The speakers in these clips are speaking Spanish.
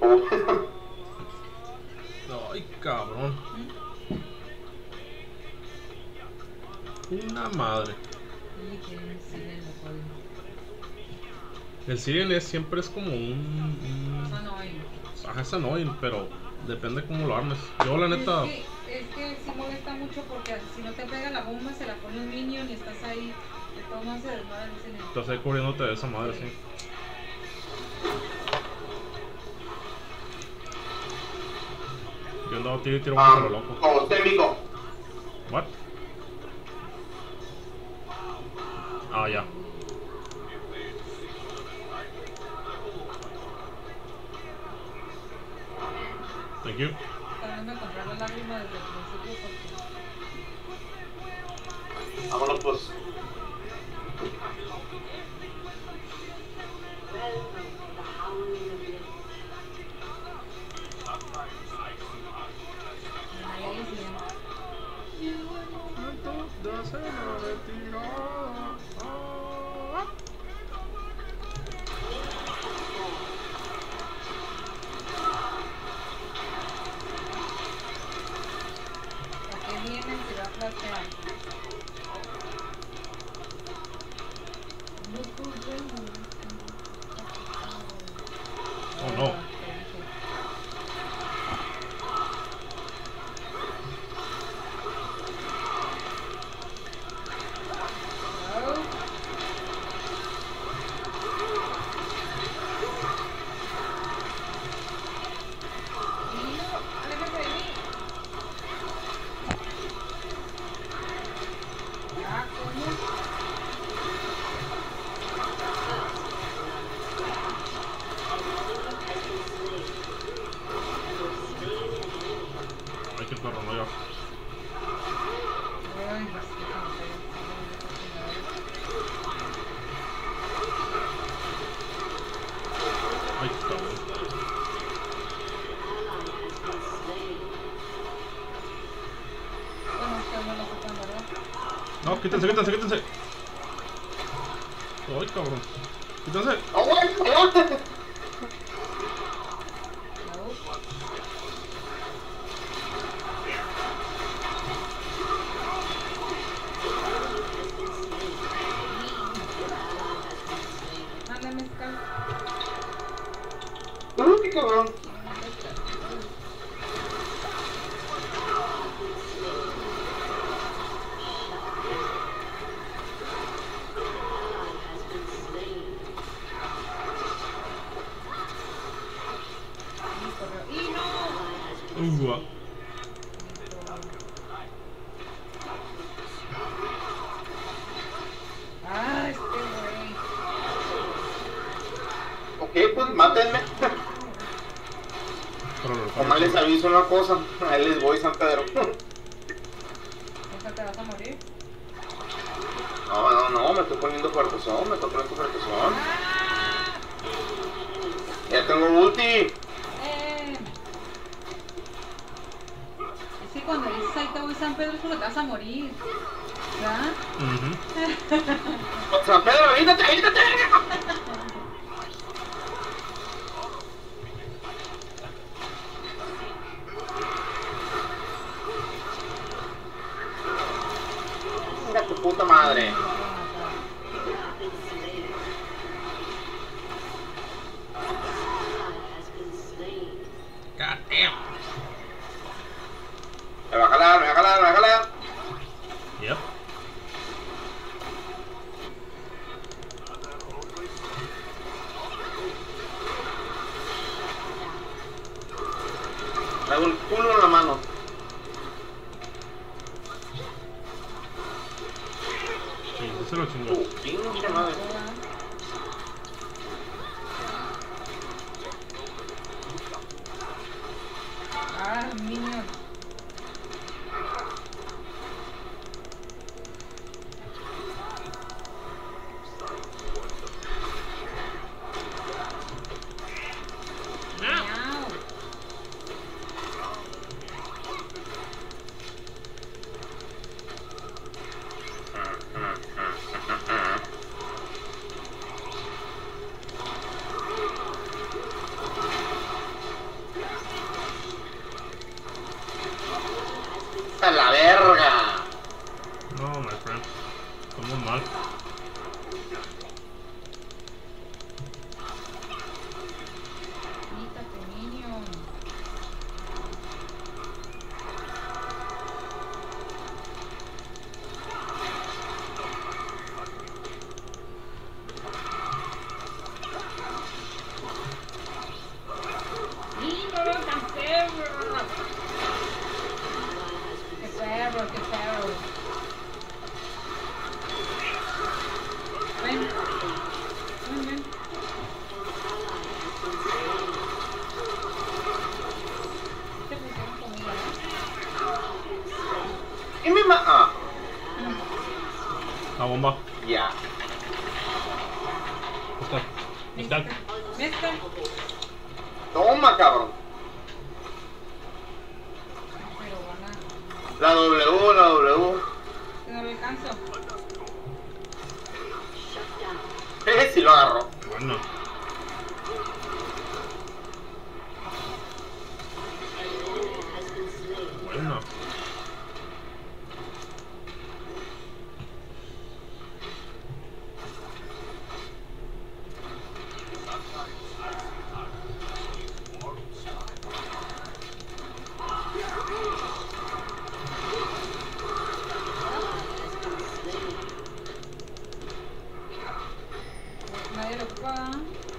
Ay, cabrón. Una madre. El Siren siempre es como Ajá, es annoying, pero depende cómo lo armes. Yo la neta... Es que sí molesta mucho porque si no te pega la bomba se la pone un minion y estás ahí. De todos modos se desmadra el Siren. Estás ahí cubriéndote de esa madre, sí. Yo andaba tiro a lo loco. Como técnico. What? Ah, ya. Thank you. También me compré la lágrima desde el principio porque... Vámonos pues. Oh no. Ay, qué perro, no ya. Ay, cabrón. No, quítense. Ay, cabrón. Quítense. Qué cabrón. Ok, pues mátenme. Nomás les aviso una cosa. Ahí les voy, San Pedro. ¿Te vas a morir? No, me estoy poniendo fuertezón. Ya tengo ulti. Es que cuando dices ahí te voy San Pedro es porque te vas a morir. ¿Verdad? San Pedro, avítate. Mira tu puta madre. God damn. Me va a jalar. Yep. Traigo el culo en la mano. Sí, se lo chingó. Pinche madre. Minion. Mal. Quítate, minion. ¡Lindo, tan perro! ¡Qué perro, qué perro! Ven. Ven, ven. Te pusieron comida, ¿Y mi ma? Ah, La bomba. ya. Está. Está. Mezcla. Toma, cabrón. Pero van a... La W. Que no lo alcanzo. Sí lo agarró. Bueno. Bueno. Nadie lo ocupa.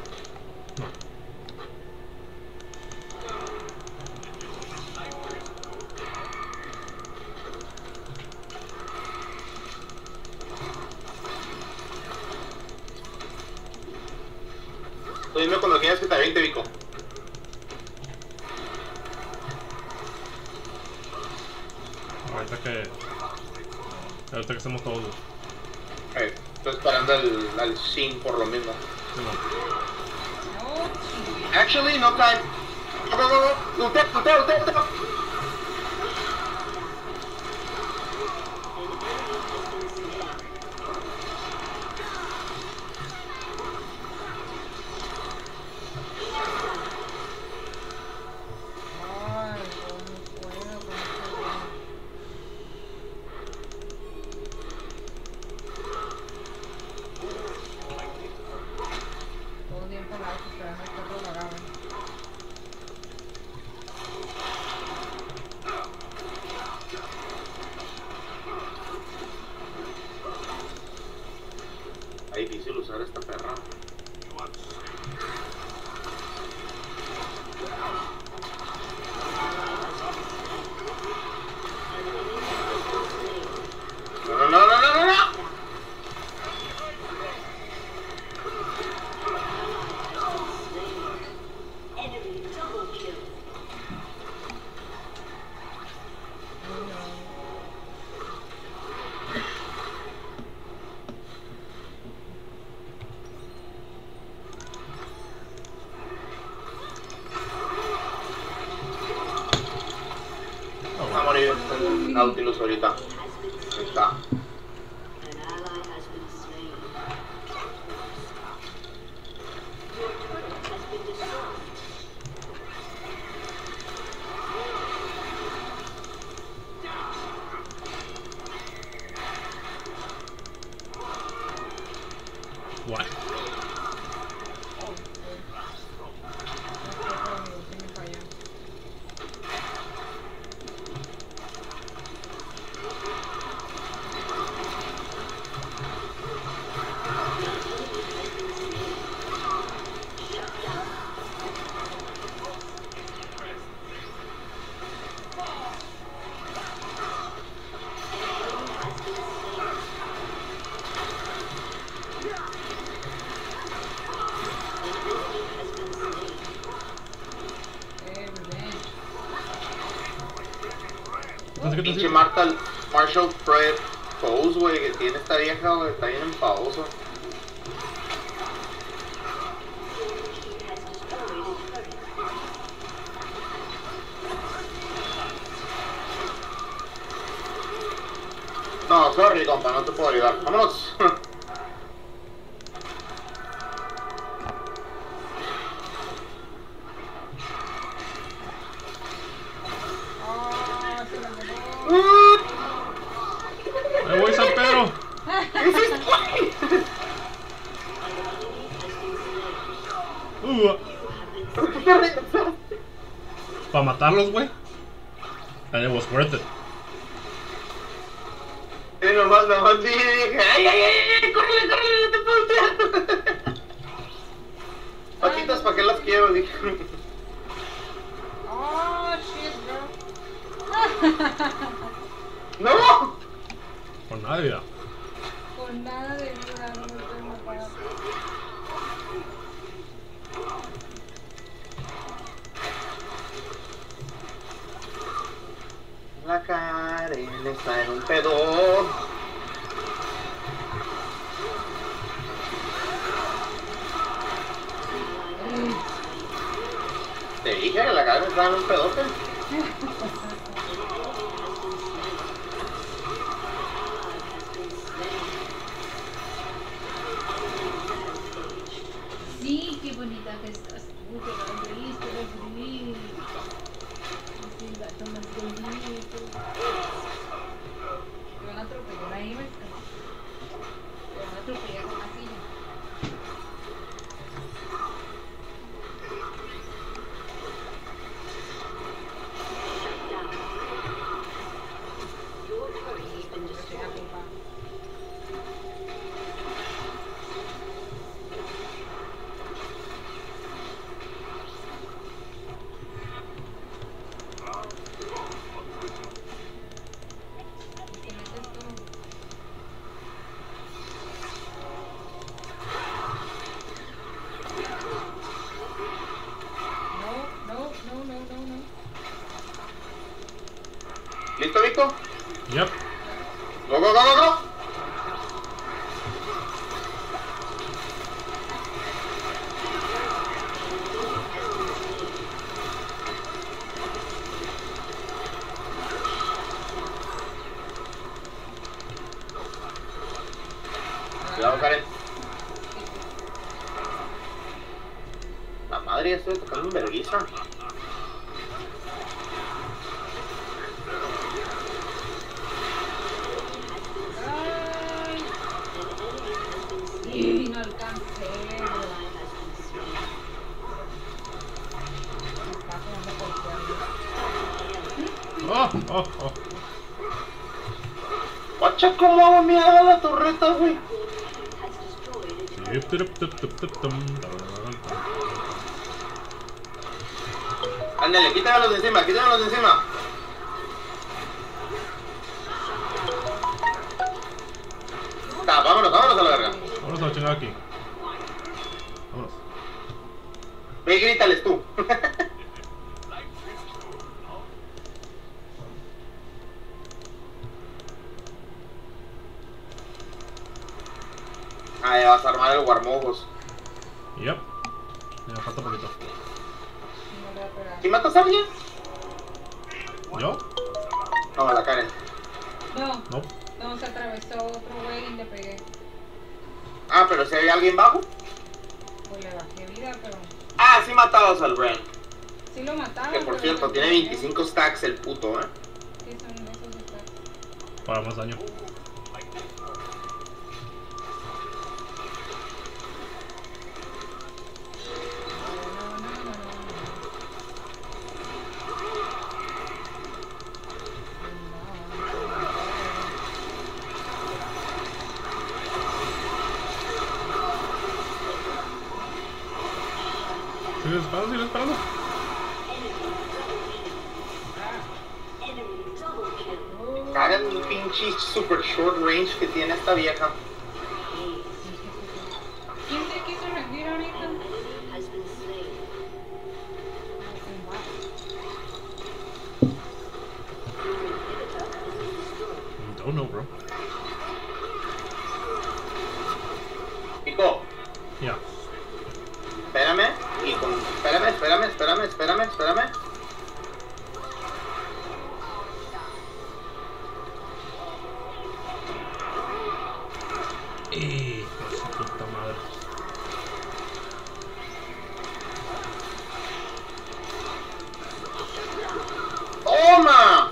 Tú dime cuando quieras que te aviente, Vico. Ahorita que hacemos todo. Estoy esperando al Shin por lo mismo. Sí, no. No, Actually, no time. No. Usted. ay, no puedo con este güey. Todo el tiempo la esperando que otro lo agarre. Es difícil usar esta perra. No. Va a morir el Nautilus ahorita. Ahí está. What? Pensé que te Pinche Marshall Fred Pose, güey, que tiene esta vieja, güey, está bien enfadoso. No, sorry, compa, no te puedo ayudar. Vámonos. Ah, se la llevó. ¡Ahí voy, San Pedro! ¿Qué hiciste? para matarlos, güey. And it was worth it. Y nomás vi y dije, ay, córrele, no te puedo ultear. Patitas, ¿para qué las quiero? Dije. Oh, shit, bro. ¡No! Con nada de vida. Con nada de vida, no me puedo matar. La Karen está en un pedón. Te dije que la Karen está en un pedote. Sí, qué bonita que estás tú, que lo reíste, lo escribí. Es el gato más bonito. Te van a atropellar ahí, ¿ves? Te van a atropellar con la silla. ¿Listo, Vico? Yep. Go. Cuidado, Karen. La madre, ya estoy tocando un verguiza. Y no alcancé. Oh. Guacha, cómo hago mierda la torreta, güey. Ándale, quítamelos de encima. Vámonos a la verga. Vámonos a la chingada aquí. Vámonos. Ve y grítales tú. Ah, ya vas a armar el guarmojos. Yep. Me falta poquito. No le voy a pegar. ¿Y matas a alguien? ¿Yo? No, la Karen. No. No, se atravesó otro güey y le pegué. Ah, pero si había alguien bajo. Pues le bajé vida, pero... Ah, sí matabas al Bren. Sí lo mataron. Que por pero cierto, le tiene pegué. 25 stacks el puto, Sí, son esos stacks. Para más daño. Sigue disparando. Karen, un pinche super short range que tiene esta vieja. ¿Quién se quiso rendir ahorita? Don't know, bro. Pico, Ya. espérame. Y con... Espérame. Su puta madre. ¡Toma!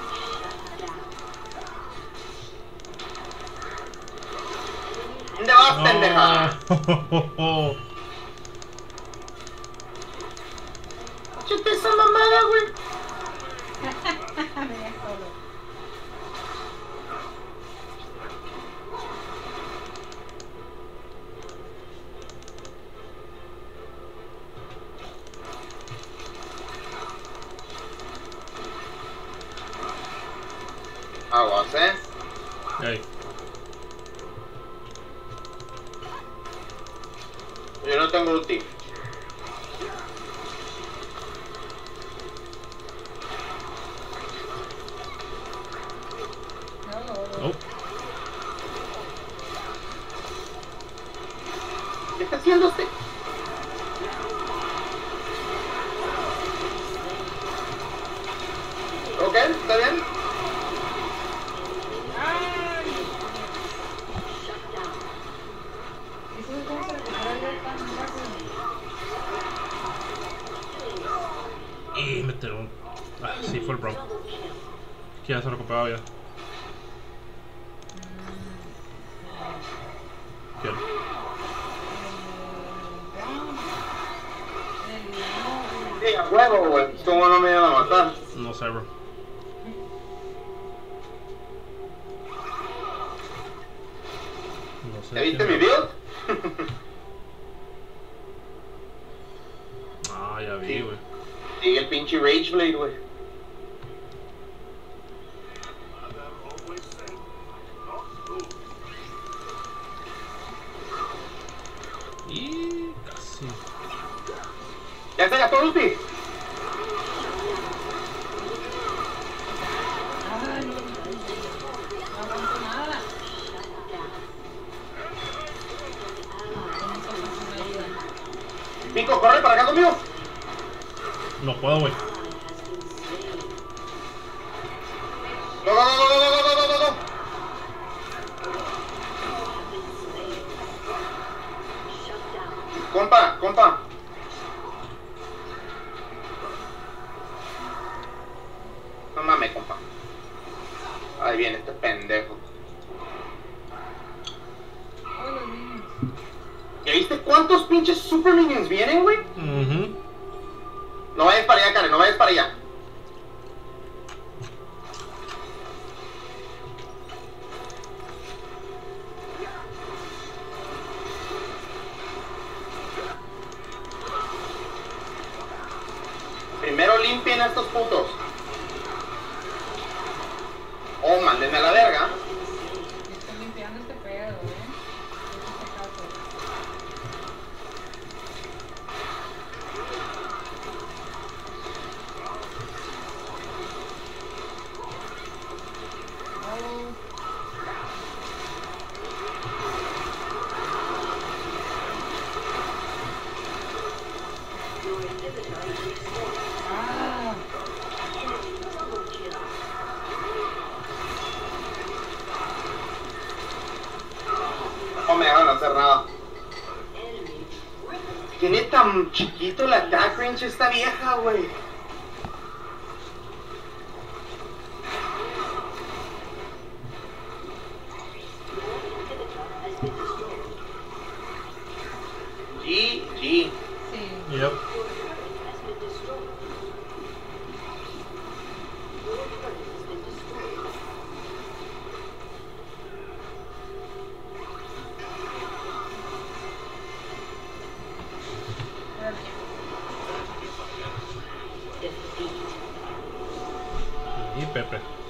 ¿Dónde vas, pendeja? No. Échate esa mamada, güey. huevos, Ey. Yo no tengo ulti. Oh. ¿Qué está haciendo usted? Ok, está bien. Eso es como se recupera el red tan rápido. Y meter un... Ah, sí, fue el bro. Que ya se recuperaba ya. ¿Quién? Sí, a huevo, güey. ¿Cómo no me iban a matar? No sé, bro. No sé. ¿Ya viste quién mi era. build? Ah, ya vi, güey. Sigue el pinche Rage Blade, güey. Y casi. ¿Ya se gastó el ulti? Ay, no aguanto nada. Pico, corre para acá conmigo. No puedo, güey. Go, go, go, go, go, go, go, go, go. Compa, compa. No mames, compa. Ahí viene este pendejo. Ay, los niños. ¿Ya viste cuántos pinches super minions vienen, güey? No vayas para allá, Karen, no vayas para allá. Primero limpien a estos putos. Oh, mándenme a la verga. Estoy limpiando este pedo, este caso. Oh. Ah. No me dejan hacer nada. Tiene tan chiquito el attack range esta vieja, güey. GG. Sí. Yep. Y Pepe.